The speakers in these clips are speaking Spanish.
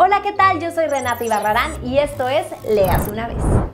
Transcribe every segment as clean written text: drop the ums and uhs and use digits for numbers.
Hola, ¿qué tal? Yo soy Renata Ibarrarán y esto es Léase una vez.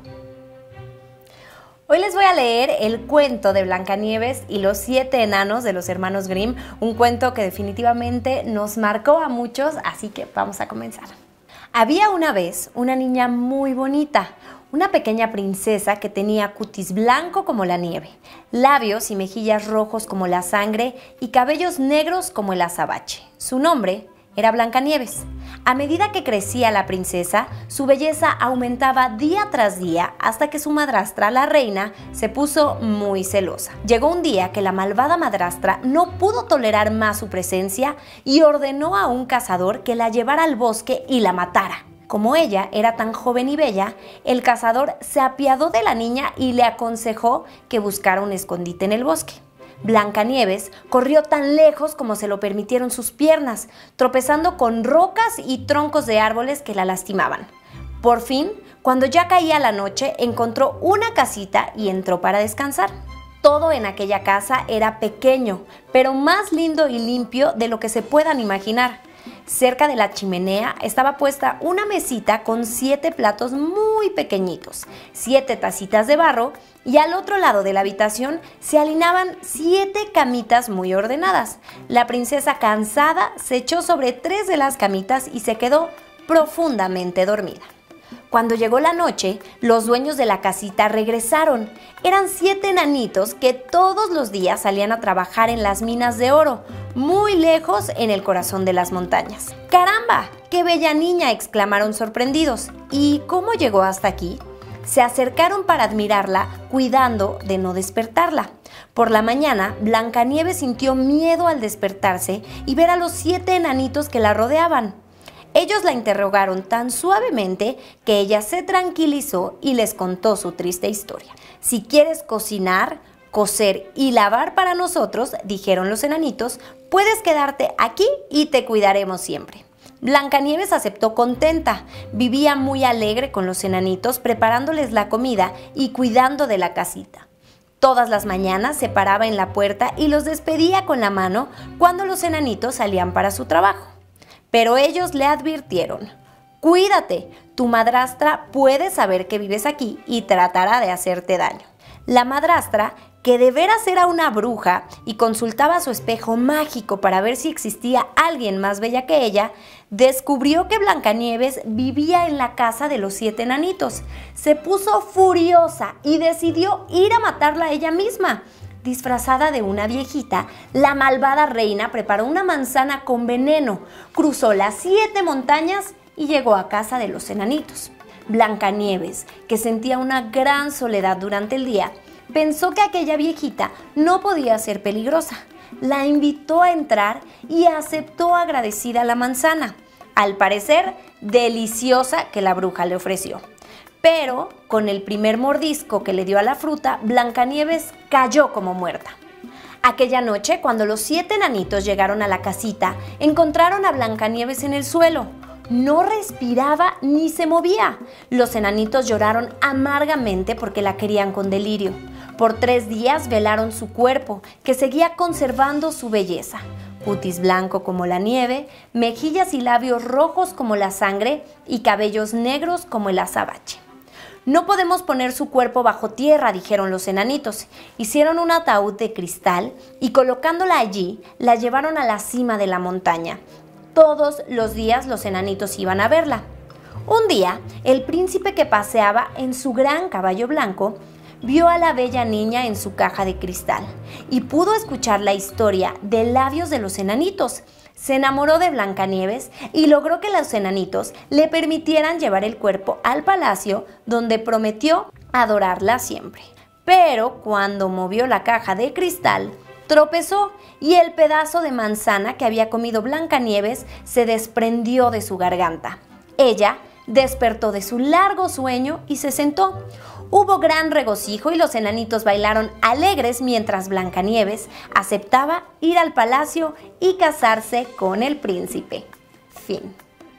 Hoy les voy a leer el cuento de Blancanieves y los 7 enanos de los hermanos Grimm, un cuento que definitivamente nos marcó a muchos, así que vamos a comenzar. Había una vez una niña muy bonita, una pequeña princesa que tenía cutis blanco como la nieve, labios y mejillas rojos como la sangre y cabellos negros como el azabache. Su nombre era Blancanieves. A medida que crecía la princesa, su belleza aumentaba día tras día hasta que su madrastra, la reina, se puso muy celosa. Llegó un día que la malvada madrastra no pudo tolerar más su presencia y ordenó a un cazador que la llevara al bosque y la matara. Como ella era tan joven y bella, el cazador se apiadó de la niña y le aconsejó que buscara un escondite en el bosque. Blancanieves corrió tan lejos como se lo permitieron sus piernas, tropezando con rocas y troncos de árboles que la lastimaban. Por fin, cuando ya caía la noche, encontró una casita y entró para descansar. Todo en aquella casa era pequeño, pero más lindo y limpio de lo que se puedan imaginar. Cerca de la chimenea estaba puesta una mesita con 7 platos muy pequeñitos, 7 tacitas de barro y al otro lado de la habitación se alineaban 7 camitas muy ordenadas. La princesa, cansada, se echó sobre 3 de las camitas y se quedó profundamente dormida. Cuando llegó la noche, los dueños de la casita regresaron. Eran 7 enanitos que todos los días salían a trabajar en las minas de oro, muy lejos en el corazón de las montañas. ¡Caramba! ¡Qué bella niña!, exclamaron sorprendidos. ¿Y cómo llegó hasta aquí? Se acercaron para admirarla, cuidando de no despertarla. Por la mañana, Blancanieves sintió miedo al despertarse y ver a los 7 enanitos que la rodeaban. Ellos la interrogaron tan suavemente que ella se tranquilizó y les contó su triste historia. «Si quieres cocinar, coser y lavar para nosotros», dijeron los enanitos, «puedes quedarte aquí y te cuidaremos siempre». Blancanieves aceptó contenta. Vivía muy alegre con los enanitos, preparándoles la comida y cuidando de la casita. Todas las mañanas se paraba en la puerta y los despedía con la mano cuando los enanitos salían para su trabajo. Pero ellos le advirtieron: «Cuídate, tu madrastra puede saber que vives aquí y tratará de hacerte daño». La madrastra, que de veras era una bruja y consultaba su espejo mágico para ver si existía alguien más bella que ella, descubrió que Blancanieves vivía en la casa de los 7 enanitos. Se puso furiosa y decidió ir a matarla ella misma. Disfrazada de una viejita, la malvada reina preparó una manzana con veneno, cruzó las 7 montañas y llegó a casa de los enanitos. Blancanieves, que sentía una gran soledad durante el día, pensó que aquella viejita no podía ser peligrosa. La invitó a entrar y aceptó agradecida la manzana, al parecer deliciosa, que la bruja le ofreció. Pero, con el primer mordisco que le dio a la fruta, Blancanieves cayó como muerta. Aquella noche, cuando los 7 enanitos llegaron a la casita, encontraron a Blancanieves en el suelo. No respiraba ni se movía. Los enanitos lloraron amargamente porque la querían con delirio. Por 3 días velaron su cuerpo, que seguía conservando su belleza. Cutis blanco como la nieve, mejillas y labios rojos como la sangre y cabellos negros como el azabache. «No podemos poner su cuerpo bajo tierra», dijeron los enanitos. Hicieron un ataúd de cristal y colocándola allí, la llevaron a la cima de la montaña. Todos los días los enanitos iban a verla. Un día, el príncipe, que paseaba en su gran caballo blanco, vio a la bella niña en su caja de cristal y pudo escuchar la historia de labios de los enanitos. Se enamoró de Blancanieves y logró que los enanitos le permitieran llevar el cuerpo al palacio, donde prometió adorarla siempre. Pero cuando movió la caja de cristal, tropezó y el pedazo de manzana que había comido Blancanieves se desprendió de su garganta. Ella despertó de su largo sueño y se sentó. Hubo gran regocijo y los enanitos bailaron alegres mientras Blancanieves aceptaba ir al palacio y casarse con el príncipe. Fin.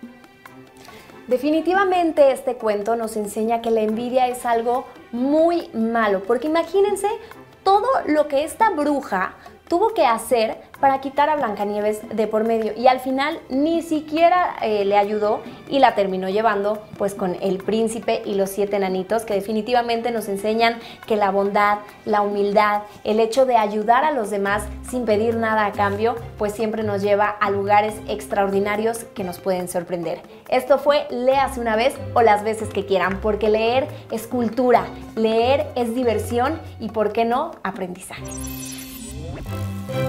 Definitivamente este cuento nos enseña que la envidia es algo muy malo, porque imagínense todo lo que esta bruja tuvo que hacer para quitar a Blancanieves de por medio, y al final ni siquiera le ayudó y la terminó llevando pues con el príncipe y los 7 enanitos, que definitivamente nos enseñan que la bondad, la humildad, el hecho de ayudar a los demás sin pedir nada a cambio, pues siempre nos lleva a lugares extraordinarios que nos pueden sorprender. Esto fue Léase una vez o las veces que quieran, porque leer es cultura, leer es diversión y, ¿por qué no?, aprendizaje.